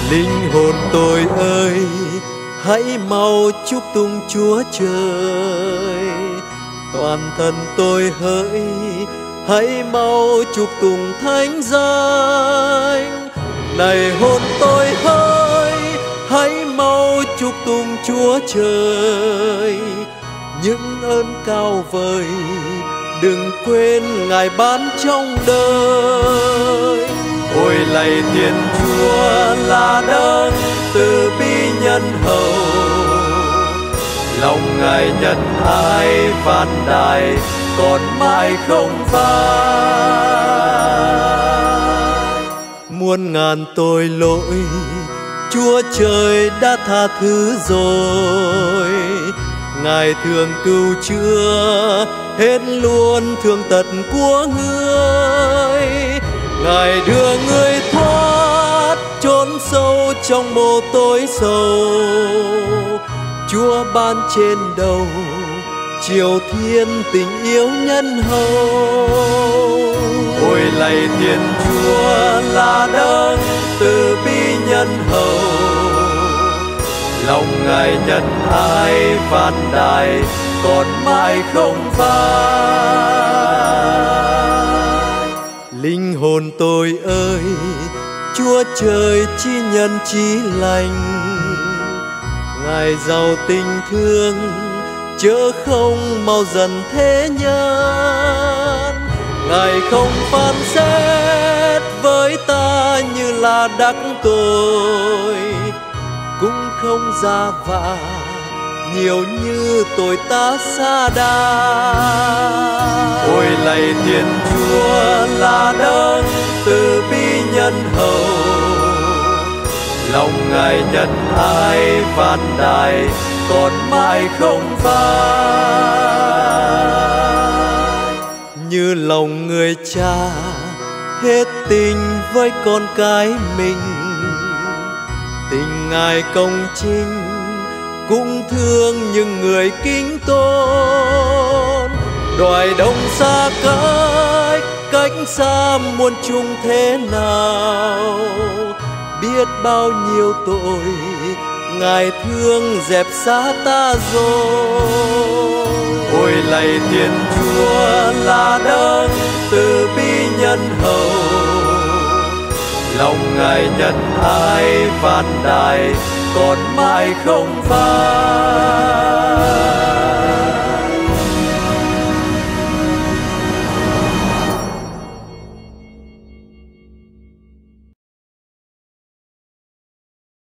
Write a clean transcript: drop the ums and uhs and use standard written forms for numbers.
Linh hồn tôi ơi, hãy mau chúc tụng Chúa Trời. Toàn thân tôi hỡi, hãy mau chúc tụng thánh danh. Này hồn tôi hỡi, hãy mau chúc tụng Chúa Trời. Những ơn cao vời đừng quên Ngài ban trong đời. Ôi lạy Thiên Chúa là đấng từ bi nhân hậu, lòng Ngài nhân ái vạn đại còn mãi không phai. Muôn ngàn tội lỗi Chúa Trời đã tha thứ rồi, Ngài thường cứu chữa hết luôn thương tật của người. Ngài đưa người thoát chốn sâu trong mồ tối sâu, Chúa ban trên đầu chiều thiên tình yêu nhân hậu. Ôi lạy Thiên Chúa là đấng từ bi nhân hậu, lòng Ngài nhân ái vạn đại còn mãi không phai. Linh hồn tôi ơi, Chúa Trời chi nhân chí lành, Ngài giàu tình thương chớ không mau dần thế nhân. Ngài không phán xét với ta như là đắc tội, cũng không ra vạ nhiều như tội ta sa đà. Ôi lạy Thiên Chúa là đấng từ bi nhân hậu, lòng Ngài nhân ái vạn đại còn mãi không phai. Như lòng người cha hết tình với con cái mình, tình Ngài công chính cũng thương những người kính tôn. Đoài đông xa cách xa muôn chung thế nào, biết bao nhiêu tội Ngài thương dẹp xa ta rồi. Ôi lạy Thiên Chúa là đấng từ bi nhân hậu, lòng Ngài nhân ái vạn đại còn mãi không phai.